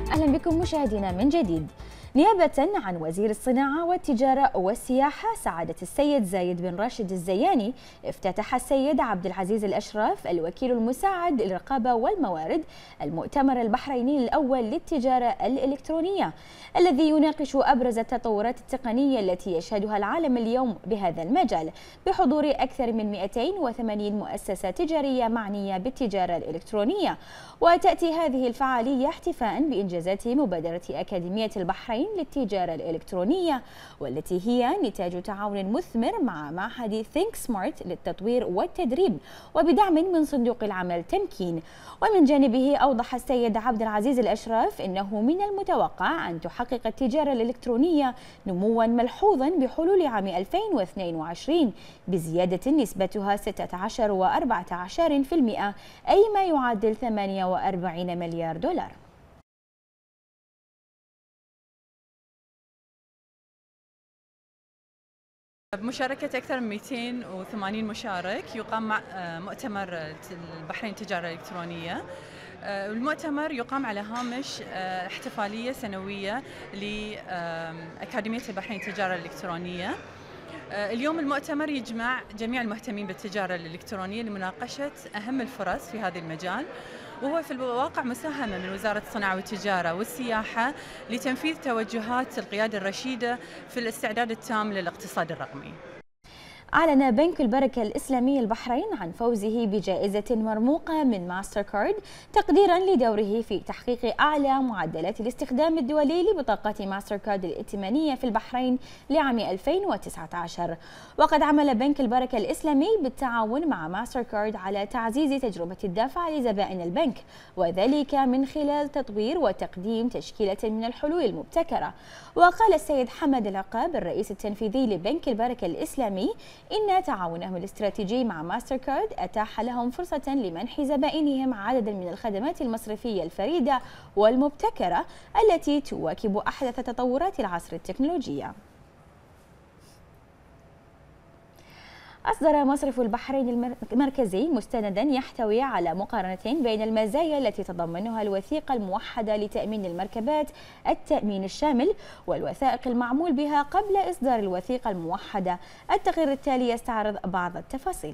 أهلا بكم مشاهدينا من جديد. نيابة عن وزير الصناعة والتجارة والسياحة سعادة السيد زايد بن راشد الزياني، افتتح السيد عبد العزيز الأشرف الوكيل المساعد للرقابة والموارد المؤتمر البحريني الأول للتجارة الإلكترونية، الذي يناقش أبرز التطورات التقنية التي يشهدها العالم اليوم بهذا المجال، بحضور أكثر من 280 مؤسسة تجارية معنية بالتجارة الإلكترونية. وتأتي هذه الفعالية احتفاء بإنجازات مبادرة أكاديمية البحرين للتجارة الإلكترونية، والتي هي نتاج تعاون مثمر مع معهد ثينك سمارت للتطوير والتدريب وبدعم من صندوق العمل تمكين. ومن جانبه أوضح السيد عبد العزيز الأشرف أنه من المتوقع أن تحقق التجارة الإلكترونية نموا ملحوظا بحلول عام 2022 بزيادة نسبتها 16 و14%، أي ما يعادل 48 مليار دولار. بمشاركة أكثر من 280 مشارك يقام مؤتمر البحرين التجارة الإلكترونية. المؤتمر يقام على هامش احتفالية سنوية لأكاديمية البحرين التجارة الإلكترونية. اليوم المؤتمر يجمع جميع المهتمين بالتجارة الإلكترونية لمناقشة أهم الفرص في هذا المجال، وهو في الواقع مساهمة من وزارة الصناعة والتجارة والسياحة لتنفيذ توجهات القيادة الرشيدة في الاستعداد التام للاقتصاد الرقمي. أعلن بنك البركة الإسلامي البحرين عن فوزه بجائزة مرموقة من ماستر كارد تقديرا لدوره في تحقيق أعلى معدلات الاستخدام الدولي لبطاقة ماستر كارد الائتمانية في البحرين لعام 2019. وقد عمل بنك البركة الإسلامي بالتعاون مع ماستر كارد على تعزيز تجربة الدفع لزبائن البنك، وذلك من خلال تطوير وتقديم تشكيلة من الحلول المبتكرة. وقال السيد حمد العقاب الرئيس التنفيذي لبنك البركة الإسلامي إن تعاونهم الاستراتيجي مع ماستر كارد أتاح لهم فرصة لمنح زبائنهم عددا من الخدمات المصرفية الفريدة والمبتكرة التي تواكب أحدث تطورات العصر التكنولوجية. أصدر مصرف البحرين المركزي مستندا يحتوي على مقارنتين بين المزايا التي تتضمنها الوثيقة الموحدة لتأمين المركبات التأمين الشامل والوثائق المعمول بها قبل إصدار الوثيقة الموحدة. التقرير التالي يستعرض بعض التفاصيل.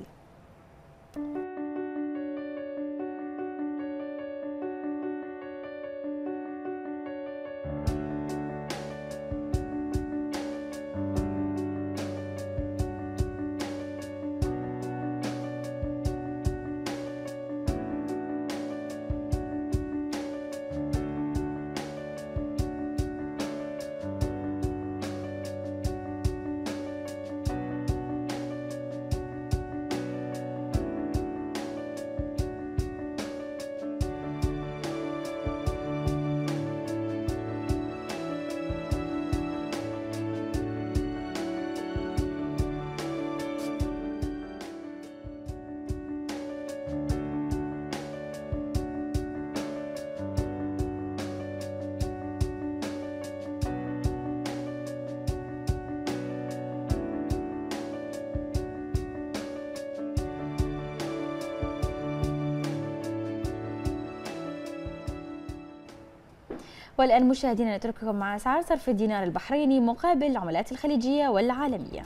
والآن مشاهدينا نترككم مع أسعار صرف الدينار البحريني مقابل العملات الخليجية والعالمية.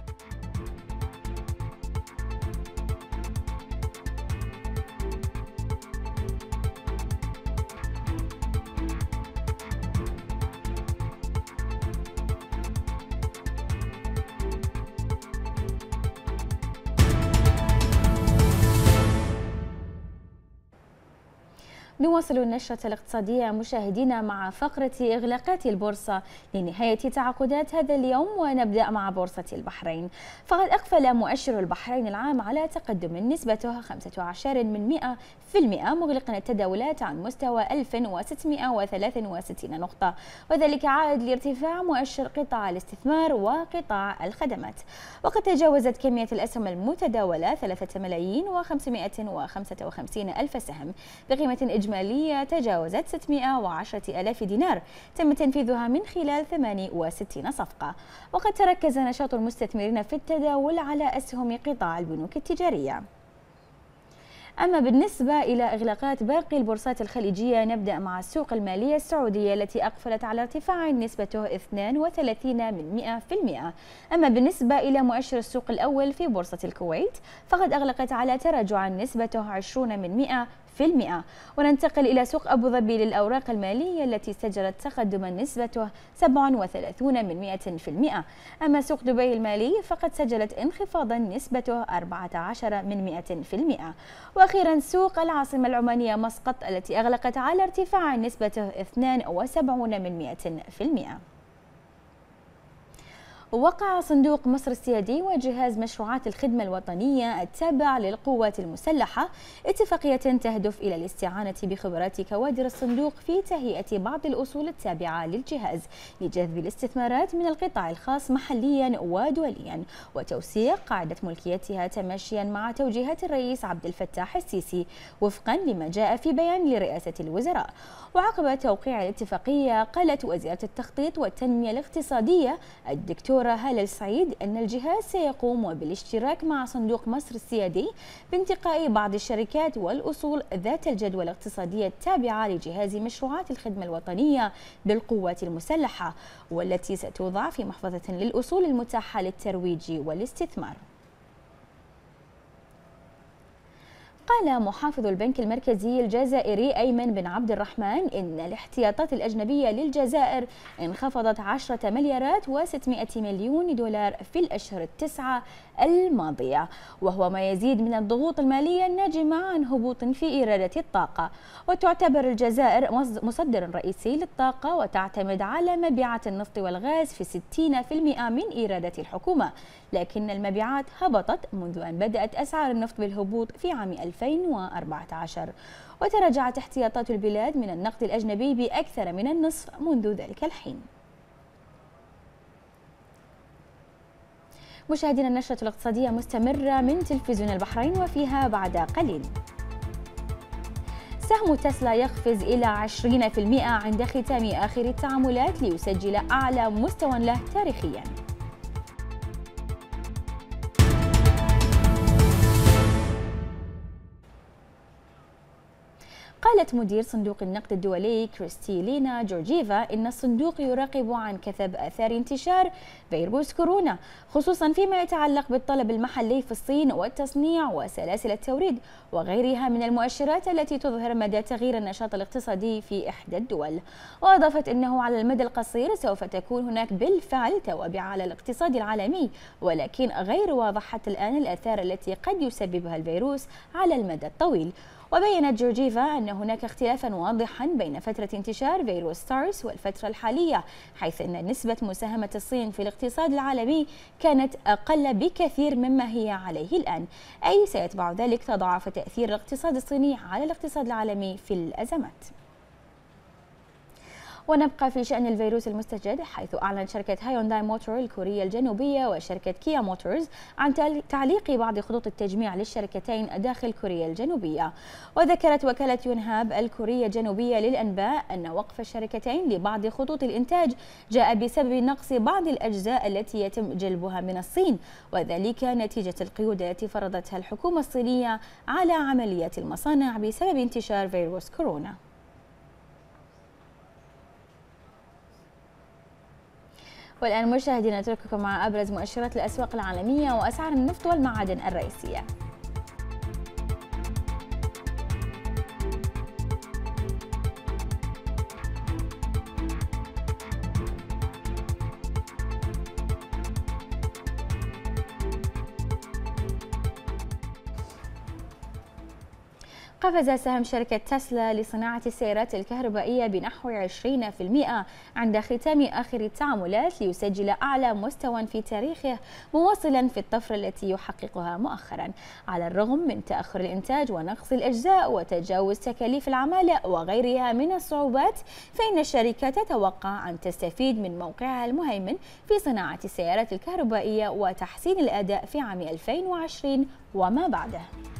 نواصل النشرة الاقتصادية مشاهدينا مع فقرة إغلاقات البورصة لنهاية تعاقدات هذا اليوم، ونبدأ مع بورصة البحرين. فقد أقفل مؤشر البحرين العام على تقدم نسبته 15% مغلقا التداولات عن مستوى 1663 نقطة، وذلك عائد لارتفاع مؤشر قطاع الاستثمار وقطاع الخدمات. وقد تجاوزت كمية الأسهم المتداولة 3,555,000 سهم بقيمة إجمالية تجاوزت 610,000 دينار تم تنفيذها من خلال 68 صفقة. وقد تركز نشاط المستثمرين في التداول على أسهم قطاع البنوك التجارية. أما بالنسبة إلى إغلاقات باقي البورصات الخليجية، نبدأ مع السوق المالية السعودية التي أقفلت على ارتفاع نسبته 32%. أما بالنسبة إلى مؤشر السوق الأول في بورصة الكويت فقد أغلقت على تراجع نسبته 20%. وننتقل إلى سوق أبو ظبي للأوراق المالية التي سجلت تقدما نسبته 37%. أما سوق دبي المالي فقد سجلت انخفاضا نسبته 14%. وأخيرا سوق العاصمة العمانية مسقط التي أغلقت على ارتفاع نسبته 72%. وقع صندوق مصر السيادي وجهاز مشروعات الخدمة الوطنية التابع للقوات المسلحة اتفاقية تهدف إلى الاستعانة بخبرات كوادر الصندوق في تهيئة بعض الأصول التابعة للجهاز لجذب الاستثمارات من القطاع الخاص محليا ودوليا وتوسيع قاعدة ملكيتها تماشيا مع توجيهات الرئيس عبد الفتاح السيسي وفقا لما جاء في بيان لرئاسة الوزراء. وعقب توقيع الاتفاقية قالت وزيرة التخطيط والتنمية الاقتصادية الدكتورة هالة السعيد أن الجهاز سيقوم بالاشتراك مع صندوق مصر السيادي بانتقاء بعض الشركات والأصول ذات الجدوى الاقتصادية التابعة لجهاز مشروعات الخدمة الوطنية بالقوات المسلحة والتي ستوضع في محفظة للأصول المتاحة للترويج والاستثمار. قال محافظ البنك المركزي الجزائري أيمن بن عبد الرحمن إن الاحتياطات الأجنبية للجزائر انخفضت 10 مليارات و600 مليون دولار في الأشهر التسعة الماضية، وهو ما يزيد من الضغوط المالية الناجمة عن هبوط في إيرادة الطاقة. وتعتبر الجزائر مصدر رئيسي للطاقة وتعتمد على مبيعات النفط والغاز في 60% من إيرادة الحكومة، لكن المبيعات هبطت منذ أن بدأت أسعار النفط بالهبوط في عام 2014. وتراجعت احتياطات البلاد من النقد الأجنبي بأكثر من النصف منذ ذلك الحين. مشاهدينا، النشرة الاقتصادية مستمرة من تلفزيون البحرين وفيها بعد قليل. سهم تسلا يقفز إلى 20% عند ختام آخر التعاملات ليسجل أعلى مستوى له تاريخياً. قالت مدير صندوق النقد الدولي كريستالينا جورجيفا إن الصندوق يراقب عن كثب آثار انتشار فيروس كورونا، خصوصا فيما يتعلق بالطلب المحلي في الصين والتصنيع وسلاسل التوريد وغيرها من المؤشرات التي تظهر مدى تغيير النشاط الاقتصادي في إحدى الدول. وأضافت أنه على المدى القصير سوف تكون هناك بالفعل توابع على الاقتصاد العالمي، ولكن غير واضح حتى الآن الآثار التي قد يسببها الفيروس على المدى الطويل. وبيّنت جورجيفا أن هناك اختلافا واضحا بين فترة انتشار فيروس سارس والفترة الحالية، حيث أن نسبة مساهمة الصين في الاقتصاد العالمي كانت أقل بكثير مما هي عليه الآن، أي سيتبع ذلك تضاعف تأثير الاقتصاد الصيني على الاقتصاد العالمي في الأزمات. ونبقى في شأن الفيروس المستجد، حيث أعلنت شركة هايونداي موتور الكورية الجنوبية وشركة كيا موتورز عن تعليق بعض خطوط التجميع للشركتين داخل كوريا الجنوبية. وذكرت وكالة يونهاب الكورية الجنوبية للأنباء أن وقف الشركتين لبعض خطوط الإنتاج جاء بسبب نقص بعض الأجزاء التي يتم جلبها من الصين، وذلك نتيجة القيود التي فرضتها الحكومة الصينية على عمليات المصانع بسبب انتشار فيروس كورونا. والآن مشاهدينا نترككم مع أبرز مؤشرات الأسواق العالمية وأسعار النفط والمعادن الرئيسية. قفز سهم شركة تسلا لصناعة السيارات الكهربائية بنحو 20% عند ختام آخر التعاملات ليسجل أعلى مستوى في تاريخه، مواصلا في الطفرة التي يحققها مؤخرا. على الرغم من تأخر الإنتاج ونقص الأجزاء وتجاوز تكاليف العمالة وغيرها من الصعوبات، فإن الشركة تتوقع أن تستفيد من موقعها المهيمن في صناعة السيارات الكهربائية وتحسين الأداء في عام 2020 وما بعده.